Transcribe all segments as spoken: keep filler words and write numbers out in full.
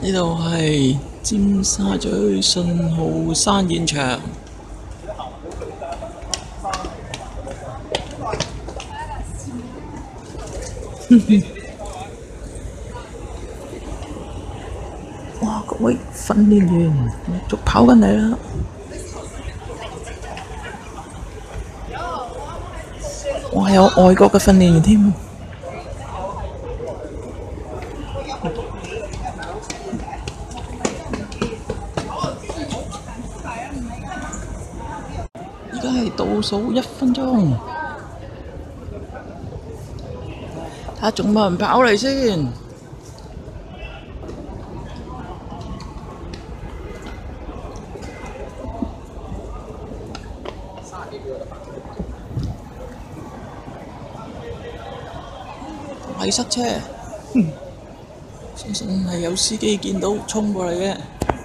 呢度係尖沙咀信號山現場。哇！各位訓練員陸續跑緊嚟啦！哇！有外國嘅訓練員添。而家係倒數一分鐘，睇下仲冇人跑嚟先。係塞車，嗯，相信係有司機見到衝過嚟嘅。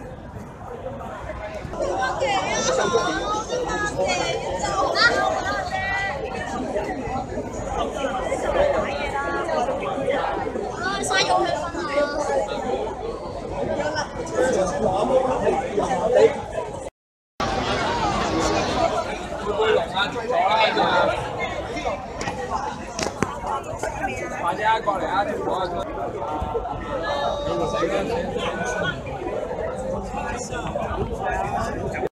快啲啊！過嚟啊！條火啊！